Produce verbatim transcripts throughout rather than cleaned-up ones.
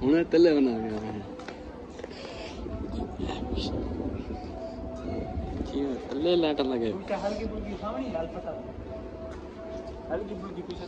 उन्हें तले बना गया है तले लाइट लगे हल्की फुल्की खावनी लाल पता हल्की फुल्की कुछ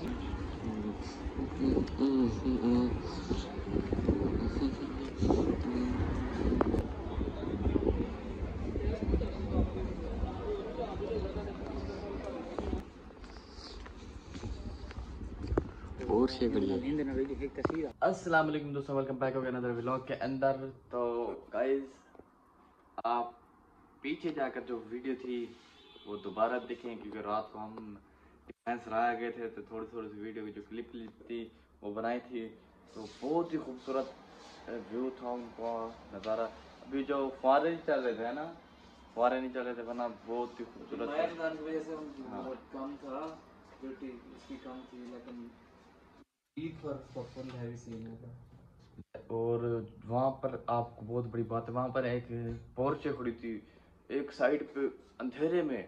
और से बढ़िया। अस्सलाम वालेकुम दोस्तों, वेलकम बैक हो गया अनदर व्लॉग के अंदर। तो गाइस, आप पीछे जाकर जो वीडियो थी वो दोबारा देखें, क्योंकि रात को हम फैंस रहा गए थे तो थोड़ी थोड़ी सी वीडियो की जो क्लिप थी वो बनाई थी। तो बहुत ही खूबसूरत व्यू था उनका नज़ारा। अभी जो फुहारे चल रहे थे ना, फुहारे नहीं चल रहे थे वरना बहुत ही खूबसूरत कम था, इसकी कम थी, लेकिन और वहाँ पर आपको बहुत बड़ी बात है, वहाँ पर एक पोर्चे खड़ी थी एक साइड पे अंधेरे में।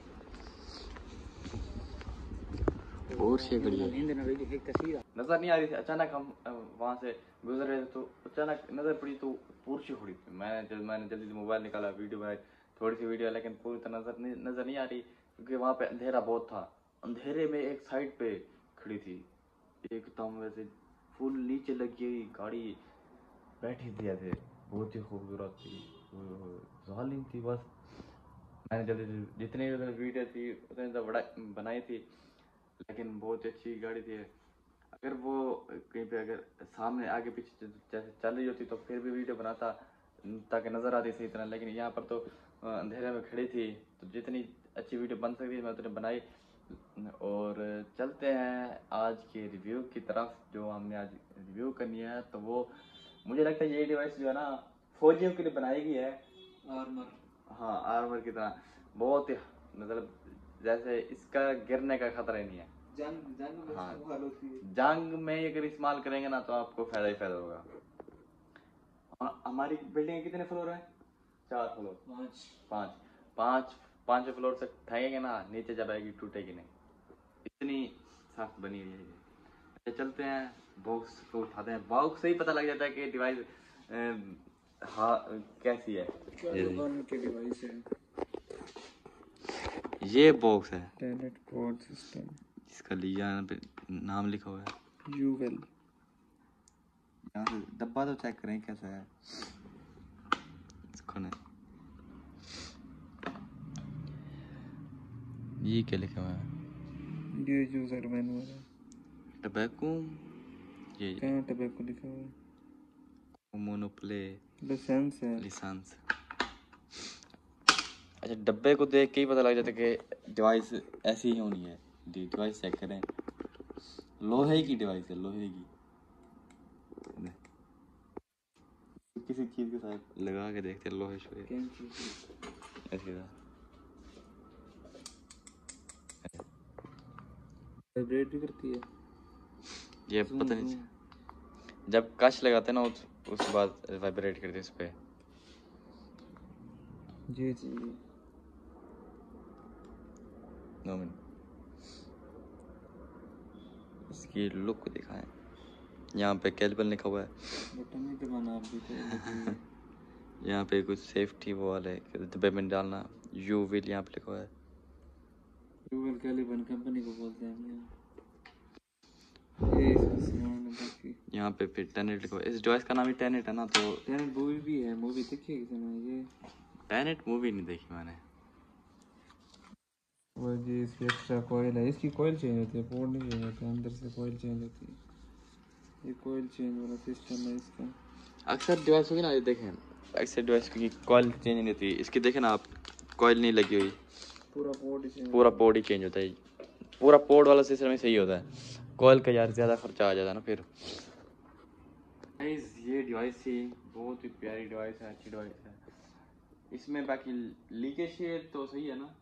और से बढ़िया नजर नहीं आ रही थी। अचानक हम वहाँ से गुजर रहे थे तो अचानक नजर पड़ी तो पोर्चे खड़ी थी। मैंने जब मैंने जल्दी से मोबाइल निकाला, वीडियो बनाई, थोड़ी सी वीडियो, लेकिन पूरी तरह नजर नहीं नजर नहीं आ रही क्योंकि वहाँ पे अंधेरा बहुत था। अंधेरे में एक साइड पे खड़ी थी एकदम वैसे फुल नीचे लगी हुई गाड़ी बैठी थी ऐसे, बहुत ही खूबसूरत थी, जालिम थी। बस मैंने जल्दी जितनी वीडियो थी उतनी तो बड़ा बनाई थी, लेकिन बहुत अच्छी गाड़ी थी। अगर वो कहीं पे अगर सामने आगे पीछे जैसे चल रही होती तो फिर भी वीडियो बनाता ताकि नज़र आती सही तरह, लेकिन यहाँ पर तो अंधेरे में खड़ी थी तो जितनी अच्छी वीडियो बन सकती है मैं उतनी बनाई। और चलते हैं आज के रिव्यू की तरफ। जो हमने आज रिव्यू करनी है तो वो मुझे लगता है ये डिवाइस जो है ना फौजियों के लिए बनाई गई है, आर्मर। हाँ, आर्मर की तरह। बहुत ही मतलब जैसे इसका गिरने का खतरा ही नहीं है। जंग जंग में हाँ, इस्तेमाल होती है। जंग में अगर इस्तेमाल करेंगे ना तो आपको फायदा ही फायदा होगा। हमारी बिल्डिंग कितने फ्लोर है? चार फ्लोर, पाँच पाँच पाँच पाँच फ्लोर से फेंकेंगे ना नीचे जब आएगी टूटेगी नहीं, इतनी सख्त बनी हुई है। चलते हैं बॉक्स को उठाते हैं, बॉक्स से ही पता लग जाता है कि डिवाइस हाँ कैसी है। के डिवाइस है, ये बॉक्स है टैलेंट कोड सिस्टम, इसका लिया पे नाम लिखा हुआ है यूवेल। यहाँ से डब्बा तो चेक करें कैसा है। इसको नहीं, ये क्या लिखा हुआ है? ये यूजर मैनुअल है। टबैको, ये कहाँ टबैको लिखा हुआ है? मोनोप्ले लाइसेंस है, लाइसेंस। अच्छा, डब्बे को देख के ही पता लग जाता है कि डिवाइस ऐसी ही होनी है। डिवाइस चेक करें, लोहे की डिवाइस है, लोहे की। किसी चीज के साथ लगा के देखते हैं, लोहे शोहे ऐसी था। वाइब्रेट भी करती है ये पता नहीं, जब कश लगाते हैं ना उस उसके बाद वाइब्रेट करते हैं इस पे। जी जी, दो मिनट, इसकी लुक दिखाएं। यहाँ पे कैलिपर लिखा हुआ है, बटन नहीं दबाना आप भी तो। यहाँ पे कुछ सेफ्टी वो वाले डब्बे में डालना, यू विल यहाँ पे लिखा हुआ है। यूवेल कैलिपर कंपनी को बोलते हैं। ये इसका सामान है बाकी। यहाँ पे फिर टेनेट लिखा हुआ है। इस डिवाइस का नाम ही टेनेट है ना, तो टेनेट मूवी भी है, मूवी देखी है किसी ये? टेनेट मूवी नहीं देखी मैंने। वो जी इसकी एक्स्ट्रा कॉइल है, इसकी कॉइल चेंज होती है, पोर्ट नहीं चेंज होता, अंदर से कॉइल चेंज होती है। ये कॉइल चेंज वाला सिस्टम है इसका। अक्सर डिवाइस होगी ना, ये देखें, अक्सर डिवाइस की कॉइल चेंज नहीं होती। इसकी देखें ना आप, कॉइल नहीं लगी हुई, पूरा पोर्ट ही चेंज पूरा पोर्ट ही चेंज होता है। पूरा पोर्ट वाला सिस्टम ही सही होता है, कॉइल का यार ज़्यादा खर्चा आ जाता है ना फिर। ये डिवाइस थी, बहुत ही प्यारी डिवाइस है, अच्छी डिवाइस है। इसमें बाकी लीकेज तो सही है ना,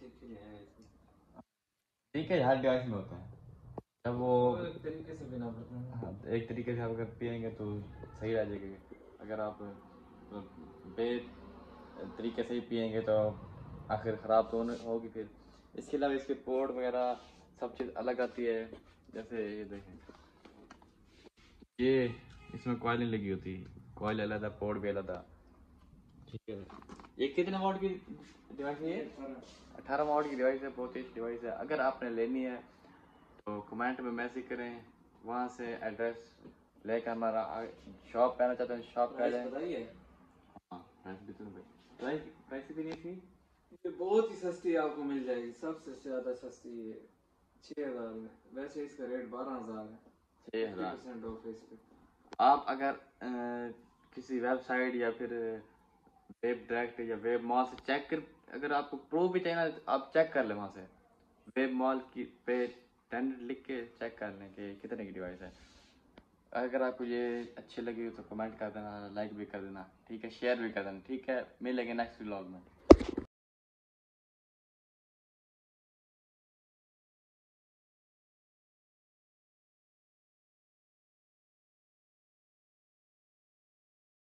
लीकेज हर डिवाइस में होता है। जब वो एक तरीके से बिना पता, हाँ, एक तरीके से आप अगर पिएंगे तो सही रह जाएगा। अगर आप बे तरीके से ही पिएंगे तो आखिर ख़राब तो होगी फिर। इसके अलावा इसके पोर्ट वगैरह सब चीज़ अलग आती है। जैसे ये देखें, ये इसमें कॉइल नहीं लगी होती, कॉइल अलग था, पोर्ट भी अलग था। ठीक है, ये कितने वाट की डिवाइस है? ये अठारह वाट की डिवाइस है, बहुत अच्छी डिवाइस है। अगर आपने लेनी है तो कमेंट में मैसेज करें, वहाँ से एड्रेस लेकर हमारा शॉप पे आना चाहते हैं शॉप पे आ जाए। हाँ प्राइस भी तो प्राइस प्राइस भी नहीं थी, ये बहुत ही सस्ती आपको मिल जाएगी, सबसे ज्यादा सस्ती है छह हजार में। वैसे इसका रेट बारह हजार है, छः हज़ार परसेंट ऑफ है इस पे। आप अगर अ, किसी वेबसाइट या फिर वेब डायरेक्ट या वेब मॉल से चेक कर, अगर आपको प्रो भी चाहिए ना आप चेक कर लें वहाँ से, वेब मॉल की पे टेंडर लिख के चेक कर लें कि कितने की डिवाइस है। अगर आपको ये अच्छी लगी हो तो कमेंट कर देना, लाइक भी कर देना, ठीक है, शेयर भी कर देना, ठीक है। मिलेंगे नेक्स्ट व्लॉग में।